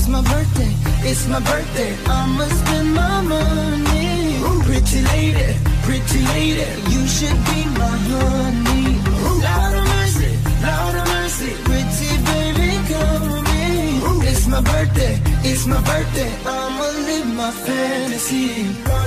my birthday, it's my birthday, I'ma spend my money. Pretty lady, you should be my honey. Lord of mercy, pretty baby, come me. It's my birthday, I'ma live my fantasy.